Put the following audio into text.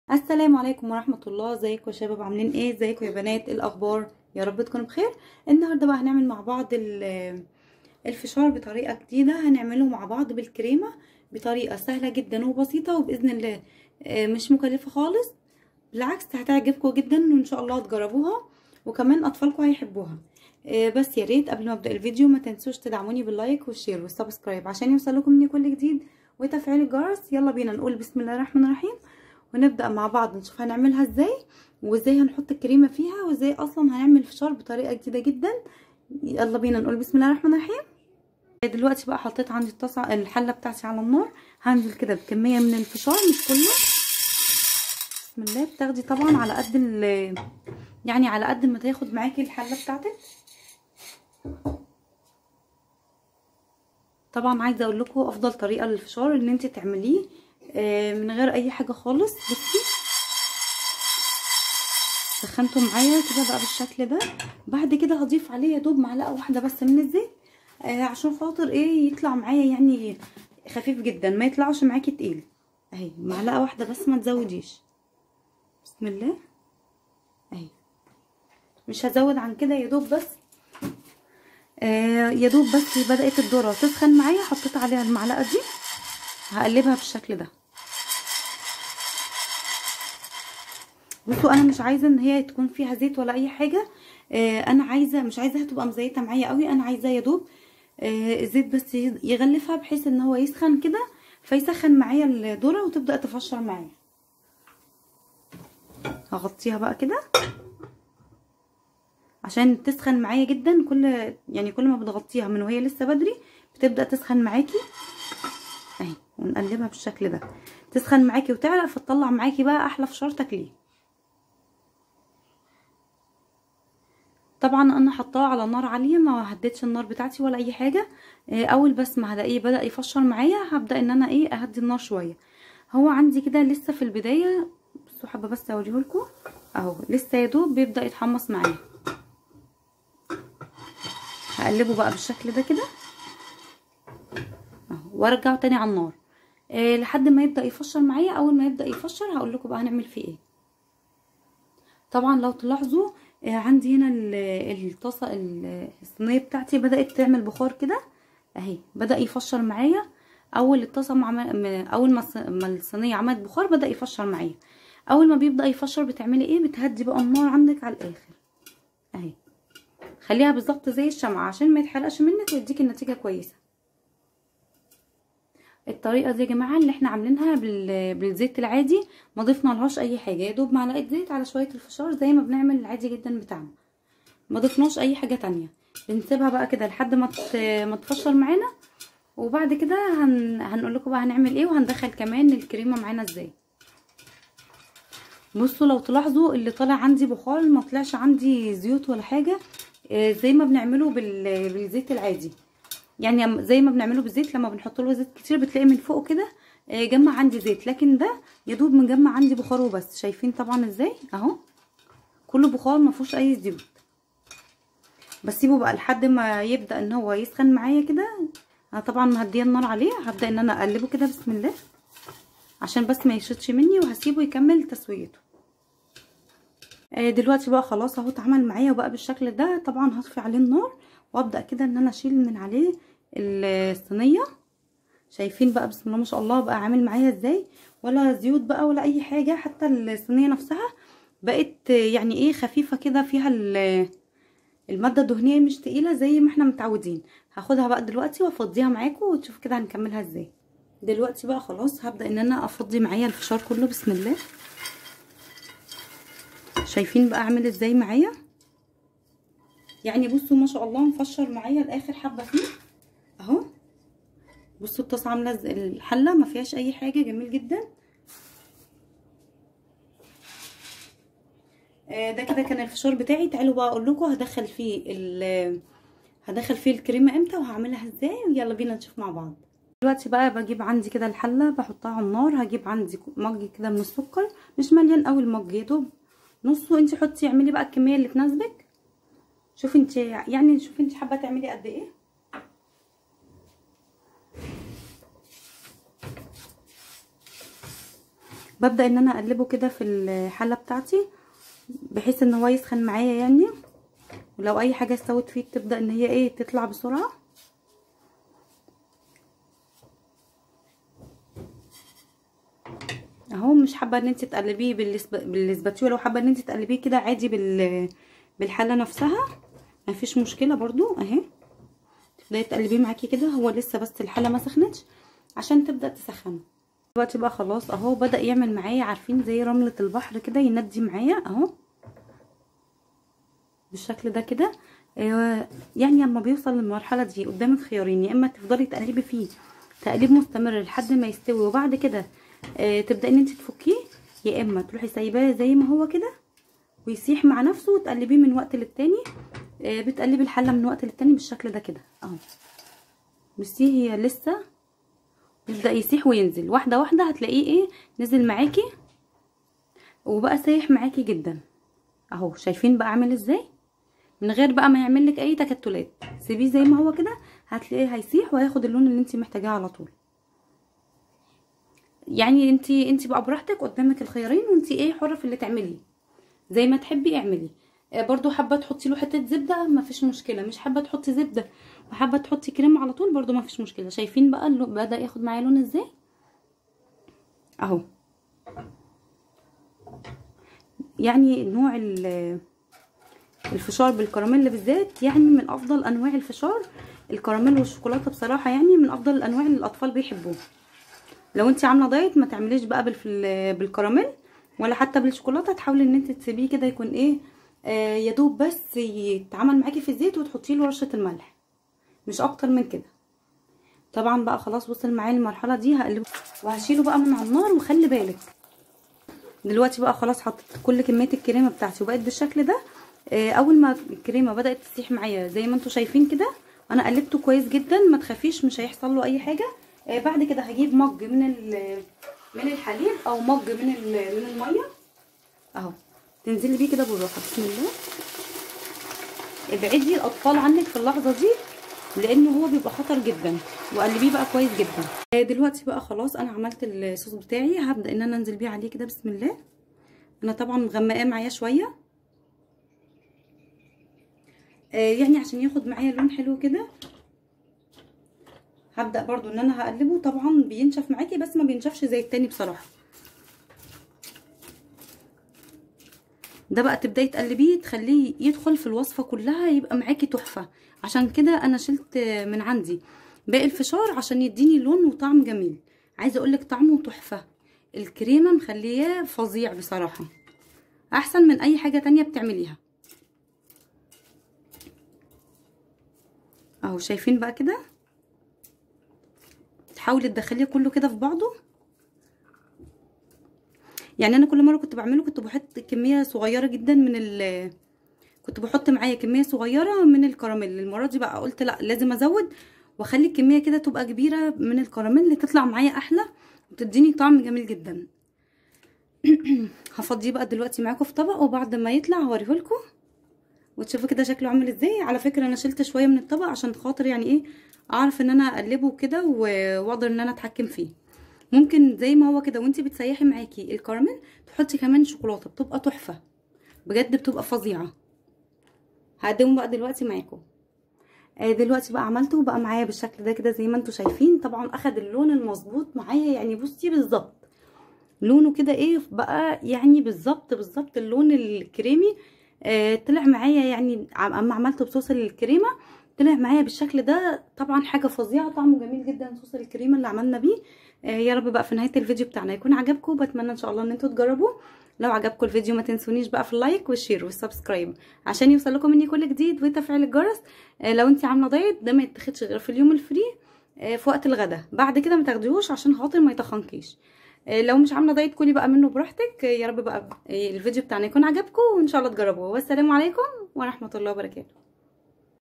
السلام عليكم ورحمة الله. ازيكم يا شباب؟ عاملين ايه؟ ازيكم يا بنات؟ إيه الاخبار؟ يا رب تكونوا بخير. النهارده بقى هنعمل مع بعض الفشار بطريقة جديدة. هنعمله مع بعض بالكريمة بطريقة سهلة جدا وبسيطة، وبإذن الله مش مكلفة خالص. بالعكس هتعجبكم جدا، وان شاء الله تجربوها وكمان اطفالكم هيحبوها. بس يا ريت قبل ما ابدا الفيديو ما تنسوش تدعموني باللايك والشير والسبسكرايب عشان يوصلكم مني كل جديد، وتفعيل الجرس. يلا بينا نقول بسم الله الرحمن الرحيم ونبدأ مع بعض نشوف هنعملها ازاي، وازاي هنحط الكريمة فيها، وازاي اصلا هنعمل فشار بطريقة جديدة جدا. يلا بينا نقول بسم الله الرحمن الرحيم. دلوقتي بقى حطيت عندي الحلة بتاعتي على النار. هنزل كده بكمية من الفشار، مش كله، بسم الله. بتاخدي طبعا على قد يعني على قد ما تاخد معاكي الحلة بتاعتك. طبعا عايزة اقول لكم افضل طريقة للفشار ان انت تعمليه من غير اي حاجة خالص. بصي سخنته معايا كده بقى بالشكل ده. بعد كده هضيف عليه يا دوب معلقه واحده بس من الزيت عشان خاطر ايه يطلع معايا يعني خفيف جدا، ما يطلعش معاكي تقيل. اهي معلقه واحده بس، ما تزوديش. بسم الله. اهي مش هزود عن كده، يا دوب بس يا دوب بس بدات الذره تسخن معايا، حطيت عليها المعلقه دي، هقلبها بالشكل ده. بصوا انا مش عايزه ان هي تكون فيها زيت ولا اي حاجه. انا مش عايزاها تبقى مزيته معايا قوي، انا عايزاه يا دوب الزيت بس يغلفها بحيث ان هو يسخن كده، فيسخن معايا الذره وتبدا تفشر معايا. هغطيها بقى كده عشان تسخن معايا جدا. كل ما بتغطيها من وهي لسه بدري بتبدا تسخن معاكي اهي. ونقلبها بالشكل ده تسخن معاكي وتعرق، فتطلع معاكي بقى احلى فشار تاكليه. طبعا انا حطاه على نار عاليه، ما هديتش النار بتاعتي ولا اي حاجه. اول بس ما هلاقيه بدا يفشر معايا هبدا ان انا اهدي النار شويه. هو عندي كده لسه في البدايه. بصوا حابه بس اوريهولكم اهو، لسه يا دوب بيبدا يتحمص معايا. هقلبه بقى بالشكل ده كده اهو، وارجعه تاني على النار لحد ما يبدا يفشر معايا. اول ما يبدا يفشر هقول لكم بقى هنعمل فيه ايه. طبعا لو تلاحظوا عندي هنا الطاسه الصينيه بتاعتي بدات تعمل بخار كده اهي، بدا يفشر معايا. اول ما الصينيه عملت بخار بدا يفشر معايا. اول ما بيبدا يفشر بتعملي ايه؟ بتهدي بقى النار عندك على الاخر اهي، خليها بالظبط زي الشمعة عشان ما يتحرقش منك ويديك النتيجه كويسه. الطريقه دي يا جماعه اللي احنا عاملينها بالزيت العادي، ما ضفنا لهاش اي حاجه، يا دوب معلقه زيت على شويه الفشار زي ما بنعمل العادي جدا بتاعنا، ما ضفناش اي حاجه تانية. بنسيبها بقى كده لحد ما تفشر معانا، وبعد كده هنقول لكم بقى هنعمل ايه، وهندخل كمان الكريمه معانا ازاي. بصوا لو تلاحظوا اللي طالع عندي بخار، ما طلعش عندي زيوت ولا حاجه زي ما بنعمله بالزيت العادي. يعني زي ما بنعمله بالزيت لما بنحط له زيت كتير بتلاقي من فوق كده جمع عندي زيت، لكن ده يا دوب مجمع عندي بخار وبس. شايفين طبعا ازاي اهو، كله بخار ما فيهوش اي زيوت. بسيبه بقى لحد ما يبدا ان هو يسخن معايا كده. انا طبعا مهديه النار عليه، هبدا ان انا اقلبه كده بسم الله عشان بس ما يشطش مني، وهسيبه يكمل تسويته. دلوقتي بقى خلاص اهو اتعمل معايا وبقى بالشكل ده. طبعا هطفي عليه النار وابدا كده ان انا اشيل من عليه الصينيه. شايفين بقى بسم الله ما شاء الله بقى عامل معايا ازاي، ولا زيوت بقى ولا اي حاجه. حتى الصينيه نفسها بقت يعني ايه خفيفه كده، فيها الماده الدهنيه مش تقيله زي ما احنا متعودين. هاخدها بقى دلوقتي وافضيها معاكم وتشوف كده هنكملها ازاي. دلوقتي بقى خلاص هبدا ان انا افضي معايا الفشار كله بسم الله. شايفين بقى عامل ازاي معايا، يعني بصوا ما شاء الله مفشر معايا لاخر حبه فيه اهو. بصوا الطاسه عامله الحله ما فيهاش اي حاجه، جميل جدا. ده كده كان الفشار بتاعي. تعالوا بقى اقول لكم هدخل فيه الكريمه امتى وهعملها ازاي، ويلا بينا نشوف مع بعض. دلوقتي بقى بجيب عندي كده الحله بحطها على النار. هجيب عندي مج كده من السكر، مش مليان قوي المج، يا دوب نصه. انت حطي اعملي بقى الكميه اللي تناسبك. شوفي انت حابه تعملي قد ايه. ببدأ ان انا اقلبه كده في الحلة بتاعتي بحيث ان هو يسخن معايا يعني، ولو اي حاجة استوت فيه تبدأ ان هي ايه تطلع بسرعة. اهو مش حابة ان انت تقلبيه بالاسباتيولا، لو حابة ان انت تقلبيه كده عادي بالحلة نفسها مفيش مشكلة برضو. اهي تبدأي تقلبيه معاكي كده، هو لسه بس الحلة ما سخنتش عشان تبدأ تسخن. دلوقتي بقى خلاص اهو بدأ يعمل معايا، عارفين زي رملة البحر كده، يندي معايا اهو بالشكل ده كده. يعني لما بيوصل للمرحلة دي قدامك خيارين، يا اما تفضلي تقلبي فيه تقليب مستمر لحد ما يستوي وبعد كده تبدأي ان انت تفكيه، يا اما تروحي سايباه زي ما هو كده ويسيح مع نفسه وتقلبيه من وقت للتاني. بتقلبي الحلة من وقت للتاني بالشكل ده كده اهو. بصي هي لسه يبدأ يسيح وينزل واحدة واحدة، هتلاقيه ايه نزل معاكي وبقى سايح معاكي جدا اهو. شايفين بقى عامل ازاي؟ من غير بقى ما يعمل لك اي تكتلات، سيبيه زي ما هو كده هتلاقيه هيسيح وهياخد اللون اللي انت محتاجاه على طول. يعني انت بقى براحتك، قدامك الخيارين وانت ايه حرة في اللي تعمليه زي ما تحبي اعملي. برضو حابه تحطي له حته زبده مفيش مشكله، مش حابه تحطي زبده وحابه تحطي كريمه على طول برضو مفيش مشكله. شايفين بقى بدا ياخد معايا لون ازاي اهو. يعني نوع الفشار بالكراميل بالذات يعني من افضل انواع الفشار. الكراميل والشوكولاته بصراحه يعني من افضل الانواع اللي الاطفال بيحبوها. لو انت عامله دايت ما تعمليش بقى بالكراميل ولا حتى بالشوكولاته، تحاولي ان انت تسيبيه كده يكون ايه يا دوب بس يتعمل معاكي في الزيت وتحطي له رشه الملح مش اكتر من كده. طبعا بقى خلاص وصل معايا المرحله دي هقلبه وهشيله بقى من على النار. وخلي بالك دلوقتي بقى خلاص حطيت كل كميه الكريمه بتاعتي وبقت بالشكل ده. اول ما الكريمه بدات تسيح معايا زي ما انتم شايفين كده انا قلبته كويس جدا، ما تخافيش مش هيحصل له اي حاجه. بعد كده هجيب مج من الحليب او مج من الميه اهو، تنزلي بيه كده بالراحه بسم الله. ابعدي الاطفال عنك في اللحظه دي لانه هو بيبقى خطر جدا، وقلبيه بقى كويس جدا. دلوقتي بقى خلاص انا عملت الصوص بتاعي، هبدا ان انا انزل بيه عليه كده بسم الله. انا طبعا مغمقاه معايا شويه يعني عشان ياخد معايا لون حلو كده. هبدا برضو ان انا هقلبه، طبعا بينشف معاكي بس ما بينشفش زي التاني بصراحه. ده بقى تبداي تقلبيه تخليه يدخل في الوصفه كلها يبقى معاكي تحفه. عشان كده انا شلت من عندي باقي الفشار عشان يديني لون وطعم جميل. عايزه اقولك طعمه تحفه، الكريمه مخلياه فظيع بصراحه، احسن من اي حاجه تانية بتعمليها اهو. شايفين بقى كده تحاولي تدخليه كله كده في بعضه. يعني انا كل مره كنت بعمله كنت بحط كميه صغيره جدا كنت بحط معايا كميه صغيره من الكراميل. المره دي بقى قلت لا لازم ازود واخلي الكميه كده تبقى كبيره من الكراميل اللي تطلع معايا احلى وتديني طعم جميل جدا. هفضيه بقى دلوقتي معاكم في طبق وبعد ما يطلع هوريهولكم وتشوفوا كده شكله عامل ازاي. على فكره انا شلت شويه من الطبق عشان خاطر يعني ايه اعرف ان انا اقلبه كده واقدر ان انا اتحكم فيه. ممكن زي ما هو كده وانتي بتسيحي معاكي الكراميل تحطي كمان شوكولاته بتبقى تحفه بجد، بتبقى فظيعه. هقدمه بقى دلوقتي معاكم. دلوقتي بقى عملته وبقى معايا بالشكل ده كده زي ما انتم شايفين. طبعا اخد اللون المظبوط معايا يعني بصي بالظبط لونه كده ايه بقى يعني بالظبط اللون الكريمي. طلع معايا يعني اما عملته بصوص الكريمه طلع معايا بالشكل ده. طبعا حاجه فظيعه طعمه جميل جدا صوص الكريمه اللي عملنا بيه. يا رب بقى في نهايه الفيديو بتاعنا يكون عجبكم، بتمنى ان شاء الله ان انتوا تجربوه. لو عجبكم الفيديو ما تنسونيش بقى في اللايك والشير والسبسكرايب عشان يوصل لكم مني كل جديد وتفعيل الجرس. لو انت عامله دايت ده ما يتاخدش غير في اليوم الفري في وقت الغدا، بعد كده ما تاخديهوش عشان خاطر ما يتخنكيش. لو مش عامله دايت كلي بقى منه براحتك. يا رب بقى الفيديو بتاعنا يكون عجبكم وان شاء الله تجربوه. والسلام عليكم ورحمه الله وبركاته.